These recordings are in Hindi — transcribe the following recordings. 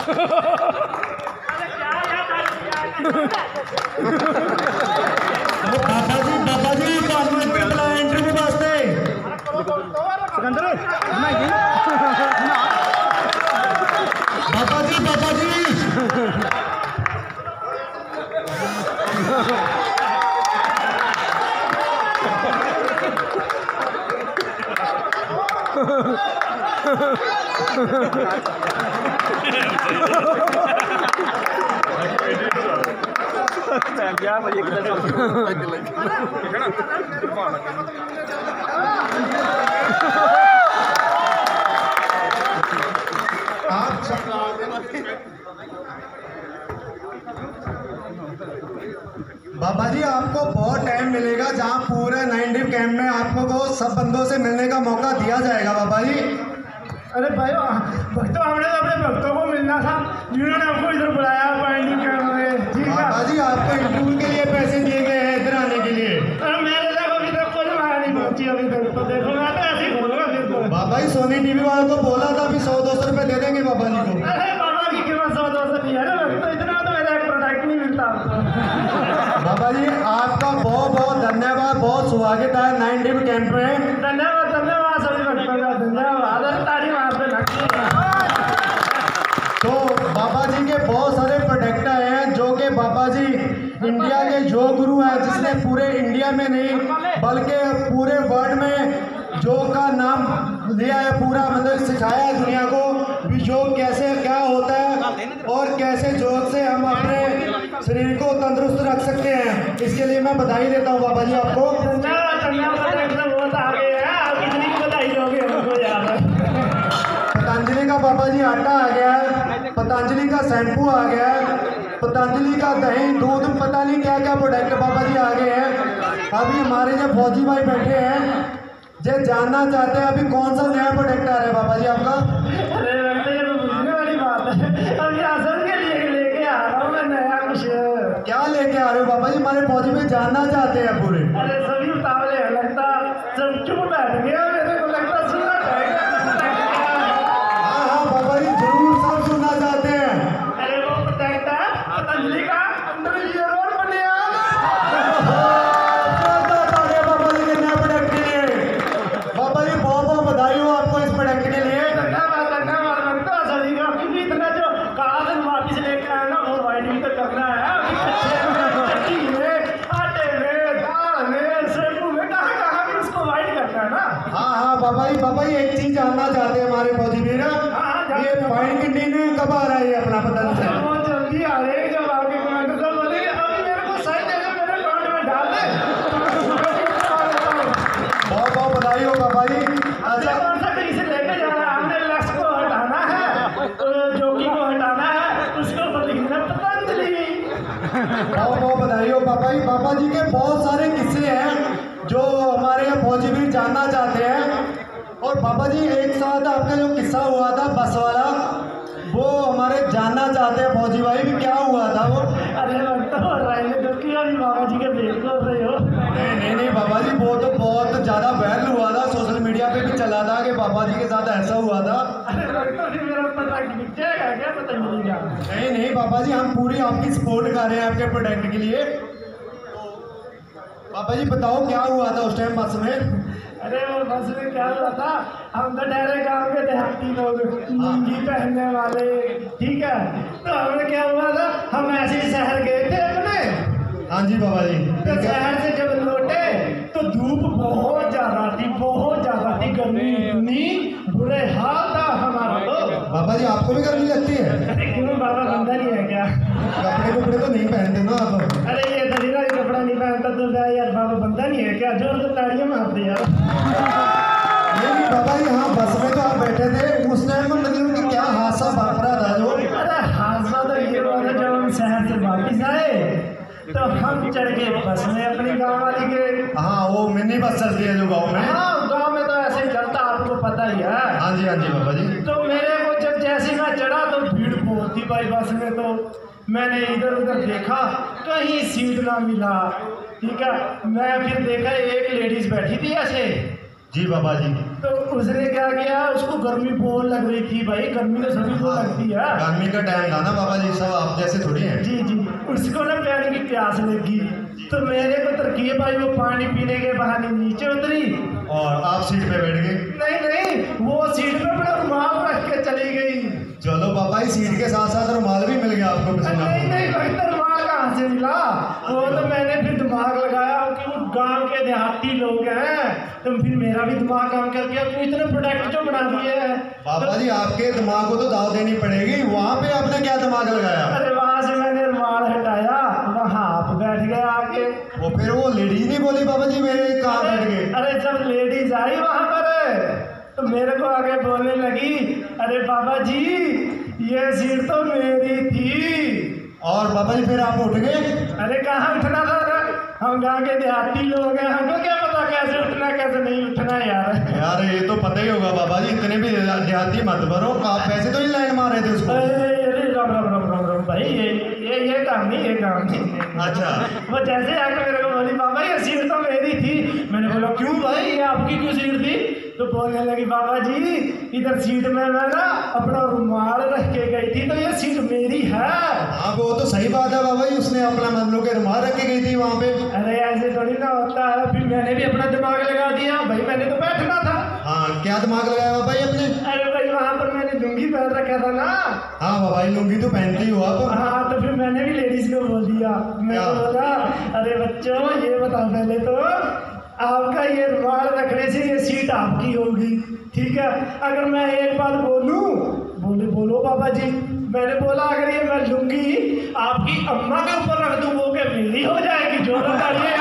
बाबा जी इंटरव्यू वास्ते बाबा जी बाबा जी आपको बहुत टाइम मिलेगा जहाँ पूरे 90 कैंप में आपको वो सब बंदों से मिलने का मौका दिया जाएगा बाबा जी। अरे भाई भक्तों हमने तो अपने भक्तों को मिलना था जिन्होंने हमको इधर बुलाया बाइंडिंग कैंप में। ठीक है बाबा जी आपको इंटरव्यू के लिए पैसे दिए गए हैं इधर आने के लिए। मेरे देखो अभी तक कोई माया नहीं पहुंची अभी तक तो देखो मैं तो ऐसे ही करूँगा फिर तो। बाबा जी सोनी टीवी वालों को बोला था अभी 100-200 रुपए दे देंगे बाबा जी को। अरे बाबा की कीमत 100-200 नहीं है तो इतना तो मेरा एक प्रोडक्ट नहीं मिलता। बाबा जी आपका बहुत बहुत धन्यवाद, बहुत स्वागत है 90 कैंप में। धन्यवाद धन्यवाद सभी भक्तों का धन्यवाद। ताड़ी मारते लगती है। तो बाबा जी के बहुत सारे प्रोडक्ट हैं जो कि बाबा जी इंडिया के योग गुरु है जिसने पूरे इंडिया में नहीं बल्कि पूरे वर्ल्ड में योग का नाम लिया है, पूरा मतलब सिखाया है दुनिया को भी योग कैसे क्या होता है और कैसे योग से हम अपने शरीर को तंदुरुस्त रख सकते हैं। इसके लिए मैं बधाई देता हूँ बाबा जी आपको। पतंजलि का बाबा जी आटा आ गया है, पतंजलि का शैम्पू आ गया है, पतंजलि का दही दूध पता नहीं क्या क्या प्रोडक्ट बाबा जी आ गए हैं। अभी हमारे जो फौजी भाई बैठे हैं जो जानना चाहते हैं अभी कौन सा नया प्रोडक्ट आ रहा है बाबा जी आपका। अरे ये तो बुझने वाली बात है। अभी आसन के लिए लेके आ रहा हूँ मैं नया कुछ। क्या लेके आ रहे हो बाबा जी, हमारे फौजी भाई जानना चाहते हैं पूरे। अरे सभी उतावले हैं लगता सब चुप बैठ गया मेरे को लगता सुनना चाहेगा। हाँ हाँ बाबा जी जरूर सब सुनना चाहते हैं। अरे वो प्रोडक्ट है पतंजलि का अंदर जरूर बने बाबा जी के नए प्रोडक्ट के लिए बाबा जी बहुत बहुत बधाई हो आपको इस प्रोडक्ट के लिए। धन्यवाद धन्यवाद लगता सभी का क्योंकि इतना जो कहा था वापिस लेके आया ना वो वाइडिंग तो करना है। अभी चक्की में आटे में दाल में शैम्पू में कहाँ कहाँ भी उसको वाइड करना है ना। हाँ हाँ बाबा जी एक चीज जानना चाहते हैं हमारे फौजी भी ना, ये फाइन कंटेनर कब आ रहा है अपना पता नहीं चला। बहुत जल्दी आ रहे हैं जब आपके कमेंट सब बोलेंगे अभी मेरे को सही दे दो मेरे अकाउंट में डाल दे। बहुत बहुत बधाई हो बाबा जी। अच्छा कौन सा कहीं से लेके जाना है हमने लक्ष्य को हटाना है जोगी को हटाना है उसके ऊपर लिखना है पतंजलि। बहुत बहुत बधाई हो बाबा जी। बाबा जी के बहुत सारे किस्से हैं जो हमारे यहाँ फौजी भी जानना चाहते हैं। और बाबा जी एक साथ आपका जो किस्सा हुआ था बस वाला वो हमारे जानना चाहते हैं फौजी भाई भी क्या हुआ था वो। अरे लगता हो रहा है तो किया भी बाबा जी के भेज कर रहे हो। नहीं बाबा जी वो तो बहुत ज़्यादा वायरल हुआ था, सोशल मीडिया पे भी चला था कि बाबा जी के साथ ऐसा हुआ था। अरे लगता है मेरा प्रोडक्ट बिक जाएगा क्या पतंजलि का। नहीं बाबा जी हम पूरी आपकी सपोर्ट कर रहे हैं आपके प्रोडक्ट के लिए। बाबा जी बताओ क्या हुआ था उस टाइम बस में। अरे वो बस में क्या हुआ था हम तो ठहरे गाँव के देहाती लोग लुंगी पहनने वाले। ठीक है तो हमें क्या हुआ था हम ऐसे ही शहर गए थे अपने। हाँ जी बाबा जी। तो शहर से जब लौटे तो धूप बहुत ज्यादा थी गर्मी इतनी बुरे हाल था हमारा। तो बाबा जी आपको भी गर्मी लगती है। अरे क्यों बाबा बंदा नहीं है क्या। कपड़े तो नहीं पहनते ना आप। अरे ये दलीला कपड़ा नहीं पहनता तो यार बाबा बंदा नहीं है क्या जोर तो ताड़ियां मारते यार। नहीं बाबा जी हाँ बस में तो आप बैठे थे उस टाइम में मतलब कि क्या हादसा वापरा था जो। अरे हादसा तो ये हुआ था जब हम शहर से वापिस आए तो हम चढ़ गए बस में अपनी गाँव वाली के। हाँ वो मिनी बस चलती है जो गाँव में। हाँ गाँव में तो ऐसे ही चलता आपको पता ही है। हाँ जी बाबा जी। तो मेरे को जब जैसे मैं चढ़ा तो भीड़ बहुत थी भाई बस में। तो मैंने इधर उधर देखा कहीं सीट ना मिला। ठीक है मैं फिर देखा एक लेडीज बैठी थी ऐसे जी बाबा जी। तो उसने क्या किया, उसको गर्मी बहुत लग रही थी भाई, गर्मी तो सभी को लगती है। गर्मी का टाइम था ना बाबा जी, सब आप जैसे थोड़ी हैं। जी जी। उसको ना पानी की प्यास लगी, तो मेरे को तरकीब भाई, वो पानी पीने के बहाने नीचे उतरी और आप सीट पे बैठ गए। नहीं नहीं, वो सीट पे अपना रुमाल रख के चली गई। चलो बाबा जी, सीट के साथ साथ रुमाल भी मिल गया आपको पसीना। नहीं नहीं भाई, तो रुमाल कहाँ से मिला? वो तो मैंने फिर दिमाग लगाया कि वो गांव के देहाती लोग हैं, तो फिर मेरा भी दिमाग काम कर गया, तो इतने प्रोडक्ट जो बना दिए हैं। बाबा जी आपके दिमाग को तो दाव देनी पड़ेगी, वहाँ पे आपने क्या दिमाग लगाया? अरे वहां से मैंने रुमाल हटाया, वहां आप बैठ गए आके। वो फिर वो लेडीज नहीं बोली बाबा जी मेरे कहाँ बैठ गए? अरे जब लेडीज आई वहां पर, तो मेरे को आगे बोलने लगी, अरे बाबा जी ये सीट तो मेरी थी। और बाबा जी फिर आप उठ गए? अरे कहाँ उठना था? हम गाँव के देहाती लोग हैं, हमको क्या पता कैसे उठना कैसे नहीं उठना यार। यार ये तो पता ही होगा बाबा जी, इतने भी देहाती मत बनो, आप पैसे तो ही लाइन मार रहे थे उसको। अरे राम राम राम राम राम भाई, ये काम नहीं, ये काम नहीं। अच्छा। वो जैसे आके मेरे को बोली, बाबा ये सीट तो मेरी थी। मैंने बोला क्यों भाई, ये आपकी क्यों सीट थी? तो बोलने लगी, बाबा जी इधर सीट में मैं ना अपना रुमाल रख के गई थी, तो ये सीट मेरी है। हाँ वो तो सही बात है बाबा जी, उसने अपना मतलब के रुमाल रख के गई थी वहाँ पे। अरे ऐसे थोड़ी ना होता है। फिर मैंने भी अपना दिमाग लगा दिया भाई, मैंने तो बैठना था। हाँ क्या दिमाग लगाया बाबा जी अपने? अरे भाई वहाँ पर मैंने लुंगी पहन रखा था ना। हाँ बाबा जी लुंगी तो पहनते ही हो आप। हाँ तो फिर मैंने भी लेडीज को बोल दिया, मैंने बोला, अरे बच्चों ये बताओ पहले तो, आपका ये रुमाल रखने से ये सीट आपकी होगी, ठीक है? अगर मैं एक बात बोलूं, बोलो बाबा जी। मैंने बोला अगर ये मैं लुंगी आपकी अम्मा के ऊपर रख दूं, वो क्या मेरी हो जाएगी? जोर लगाइए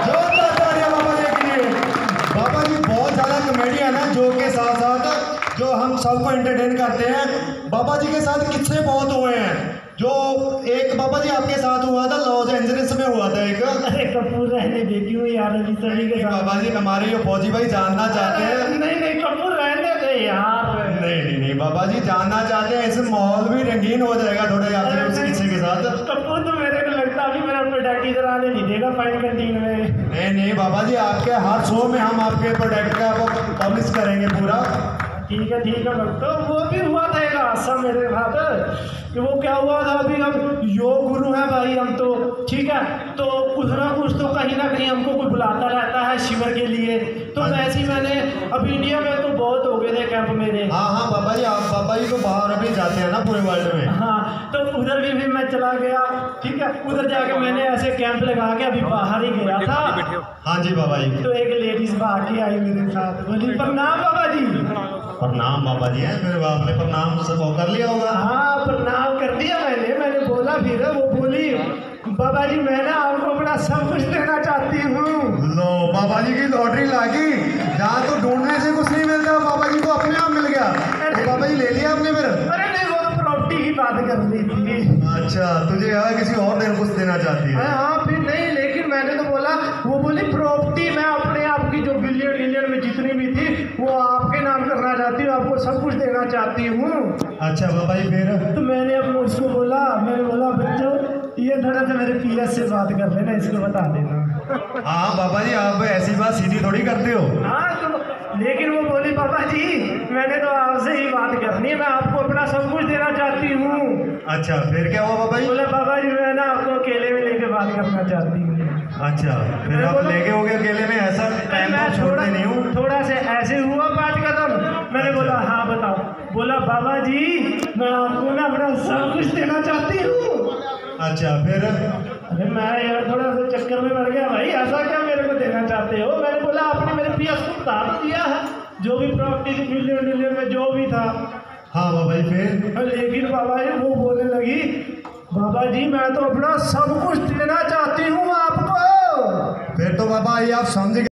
बाबा जी के लिए। बाबा जी बहुत ज़्यादा कॉमेडियन है, जो के साथ साथ जो हम सबको एंटरटेन करते हैं। बाबा जी के साथ किस्से बहुत हुए हैं, जो एक बाबा जी आपके साथ हुआ था लॉस एंजलिस में हुआ था एक। अरे कपूर रहने दे क्यों यार, अभी सभी के साथ। बाबा जी हमारे ये फौजी भाई जानना चाहते हैं। नहीं नहीं कपूर रहने दे यार। नहीं बाबा जी जानना चाहते हैं, इससे माहौल भी रंगीन हो जाएगा थोड़े आपसे उस किस्से के साथ। कपूर तो मेरे को लगता अभी मेरा प्रोडक्ट इधर आने नहीं देगा फाइन कैंटीन में। नहीं बाबा जी, आपके हर शो में हम आपके प्रोडक्ट का पब्लिश करेंगे पूरा। ठीक है तो वो भी हुआ था एक हादसा मेरे साथ। कि वो क्या हुआ था, अभी हम योग गुरु हैं भाई हम तो, ठीक है? तो कुछ ना कुछ तो कहीं ना कहीं हमको कोई बुलाता रहता है शिविर के लिए। तो वैसे ही मैंने अभी इंडिया में तो बहुत हो गए थे कैंप मेरे। हाँ बाबा जी, आप बाबा जी तो बाहर अभी जाते हैं ना पूरे वर्ल्ड में। हाँ तो उधर भी मैं चला गया, ठीक है? उधर जाके मैंने ऐसे कैंप लगा के अभी बाहर ही गया था। हाँ जी बाबा जी। तो एक लेडीज बाहर की आई मेरे साथ, बोली प्रणाम बाबा जी। प्रणाम बाबा जी है, मेरे बाप ने प्रणाम सब कर लिया होगा। हाँ प्रणाम कर दिया मैंने बोला, फिर वो बोली, बाबा जी मैं ना आपको अपना सब कुछ देना चाहती हूँ। लो बाबा जी की लॉटरी लागी, जहाँ तो ढूंढने से कुछ नहीं मिलता, बाबा जी को अपने आप मिल गया। तो बाबा जी ले लिया आपने फिर? अरे नहीं, वो तो प्रॉपर्टी की बात कर रही थी। अच्छा, तुझे यार किसी और ने कुछ देना चाहती है? हाँ फिर नहीं, लेकिन मैंने तो बोला, वो बोली प्रॉपर्टी मैं अपने आप की जो बिलियन में जितनी भी थी वो आपके नाम करना चाहती हूँ, आपको सब कुछ देना चाहती हूँ। अच्छा बाबा जी फिर? तो मैंने अपने उसको बोला, बच्चों ये थोड़ा सा मेरे पीएस से बात कर लेना, इसको बता देना। हाँ बाबा जी, आप ऐसी बात सीधी थोड़ी करते हो। हाँ तो लेकिन वो बोली, बाबा जी मैंने तो आपसे ही बात करनी है, मैं आपको अपना सब कुछ देना चाहती हूँ। अच्छा फिर क्या हुआ बाबा जी? बोले बाबा जी मैं ना आपको अकेले में लेके बात करना चाहती हूँ। अच्छा फिर आप लेके हो गए अकेले में? ऐसा टाइम तो छोड़ते नहीं हूँ। थोड़ा से ऐसे हुआ 5 कदम। मैंने बोला हाँ बताओ। बोला बाबा जी मैं आपको ना अपना सब कुछ देना चाहती हूँ। अच्छा फिर? अरे मैं यार थोड़ा सा चक्कर में पड़ गया भाई, ऐसा क्या मेरे को देना चाहते हो? मैंने बोला आपने मेरे पीएस को बता दिया है, जो भी प्रॉपर्टी थी मिलियन में जो भी था। हाँ बाबा जी फिर? लेकिन बाबा जी वो बोलने लगी, बाबा जी मैं तो अपना सब कुछ देना चाहती हूँ आपको। फिर तो बाबा ये आप समझ